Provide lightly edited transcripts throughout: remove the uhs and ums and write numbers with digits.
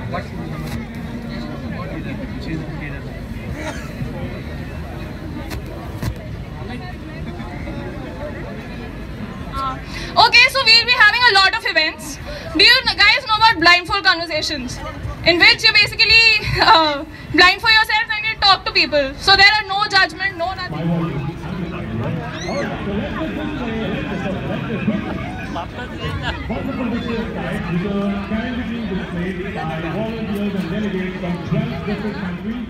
Okay, so we'll be having a lot of events. Do you guys know about blindfold conversations? In which you basically blindfold yourself and you talk to people. So there are no judgment, no nothing. Wonderful visual guide with a calendar being displayed by volunteers and delegates from 12 different countries.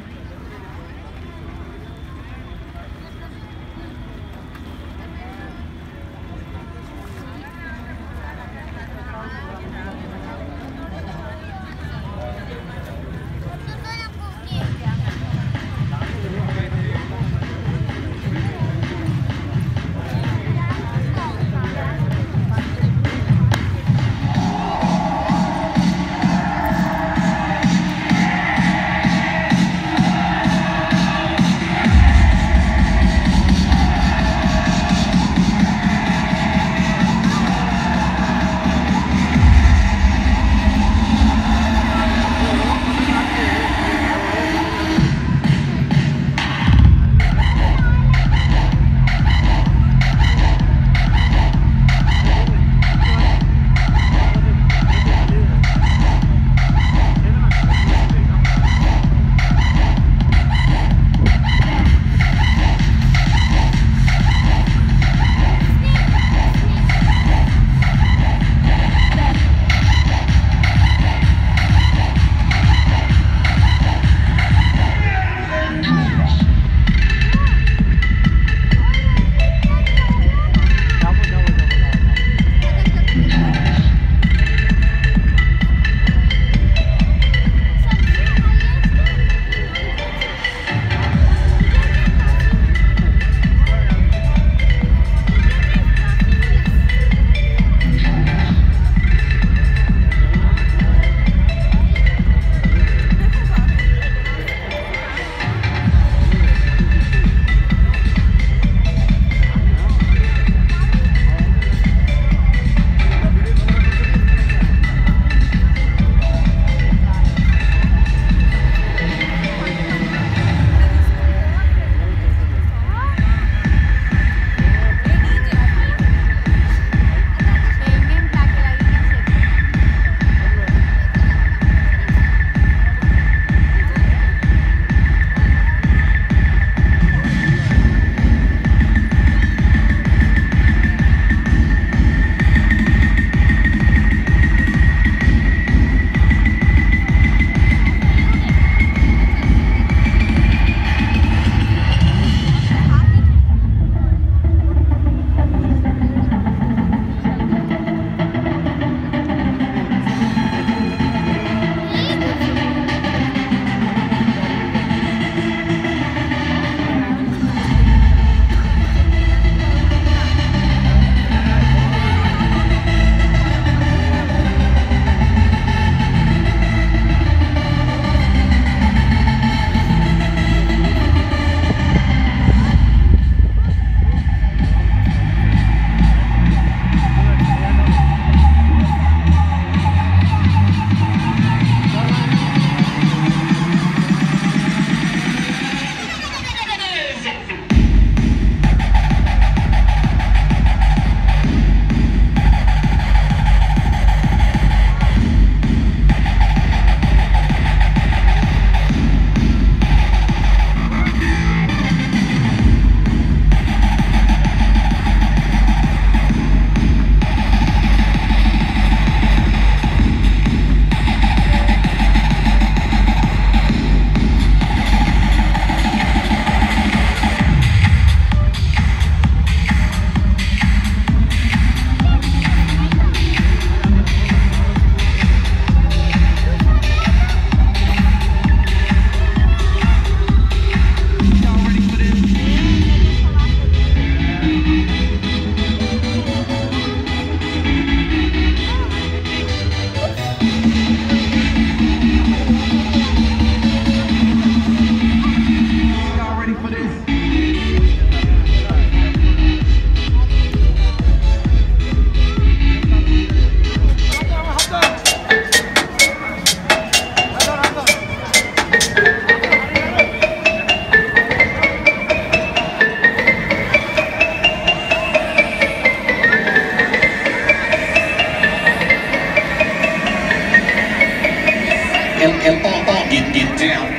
Get down.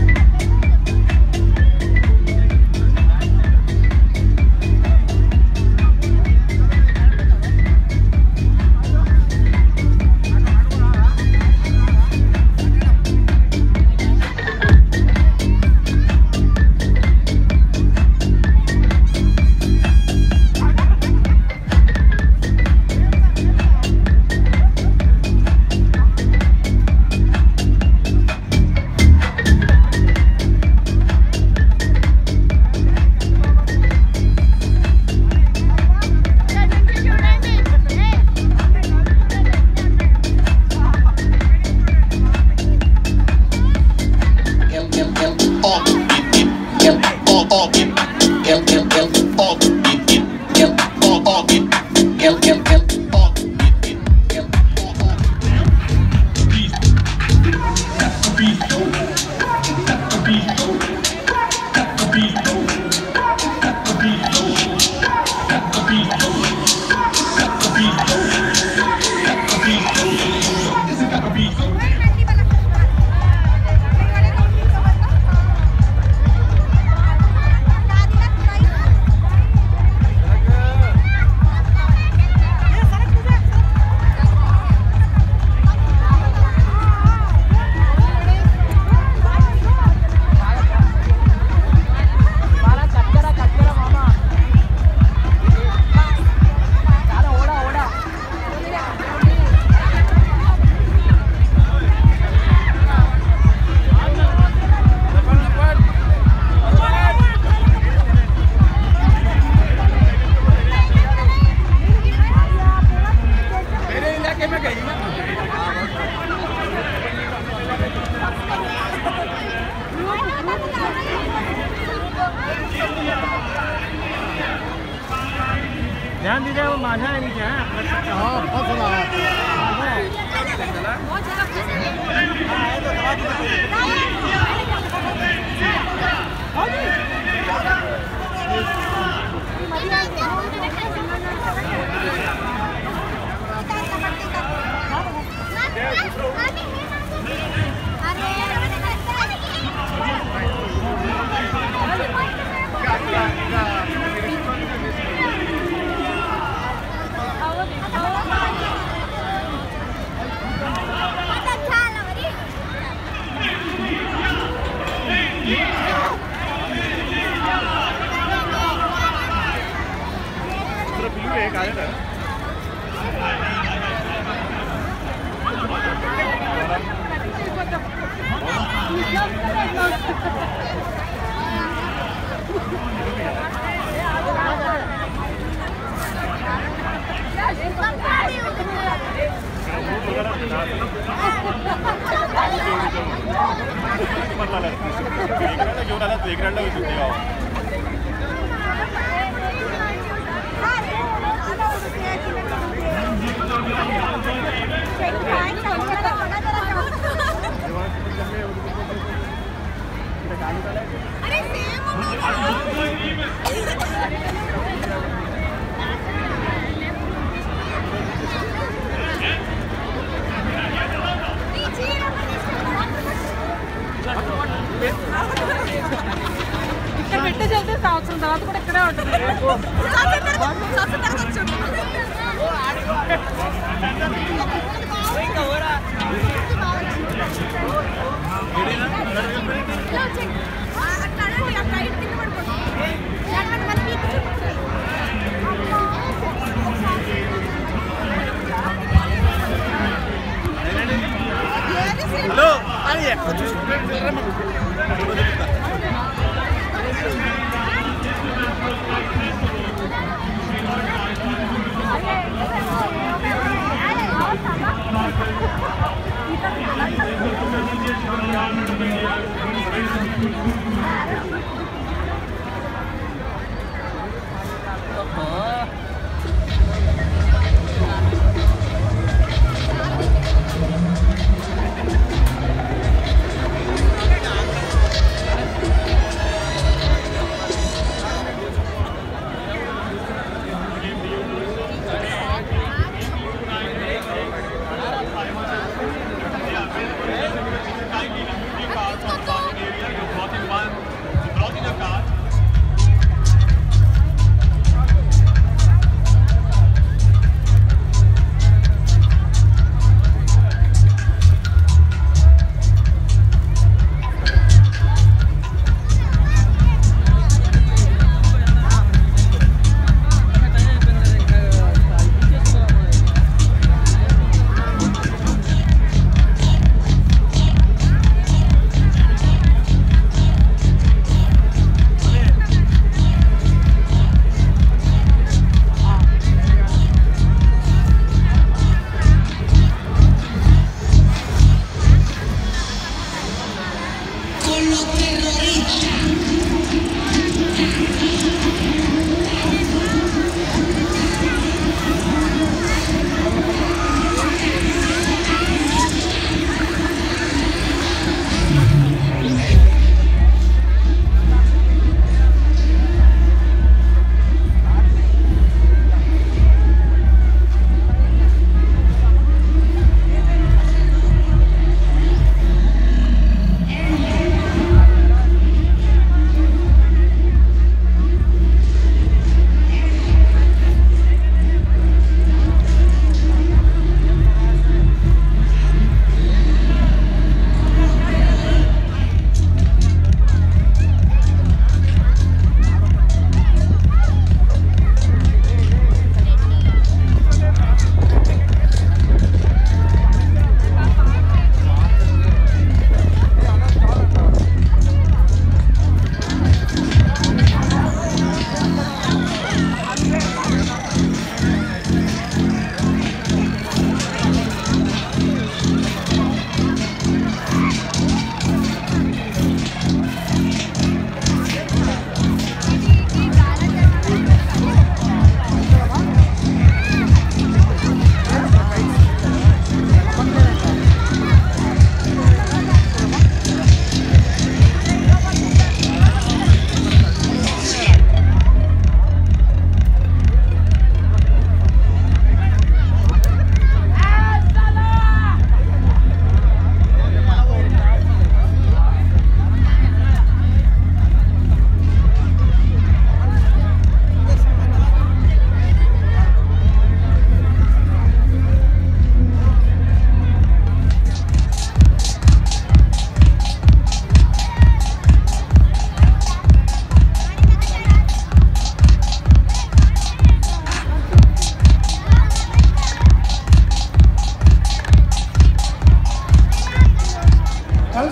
ध्यान दीजिए वो माझा है नीचे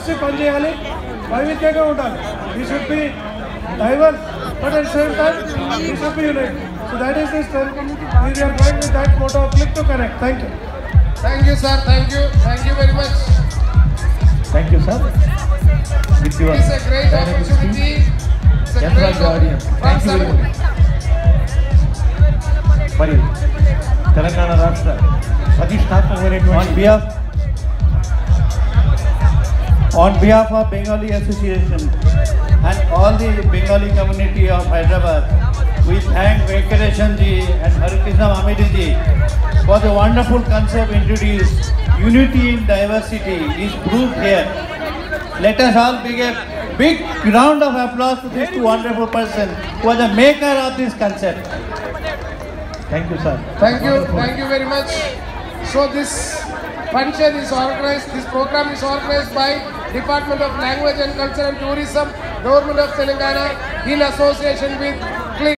కలిసి పనిచేయాలి, వైవిధ్యంగా ఉండాలి. We should be diverse, but at the same time we should be united. So that is the strength. We are going with that motto of click to connect. Thank you. Thank you, sir. Thank you. Thank you very much. Thank you, sir. With your It's a great dynamic opportunity. speech. It's a Yes, great the audience. Thank you very much. మరి తెలంగాణ రాష్ట్ర ప్రతిష్టాత్మకమైనటువంటి On behalf of Bengali Association and all the Bengali community of Hyderabad, we thank Venkatesan ji and Harikrishna Mamidi ji for the wonderful concept introduced. Unity in diversity is proved here. Let us all give a big round of applause to these two wonderful persons who are the maker of this concept. Thank you, sir. Thank you very much. So this function is organized, this program is organized by Department of Language and Culture and Tourism, Government of Telangana, in association with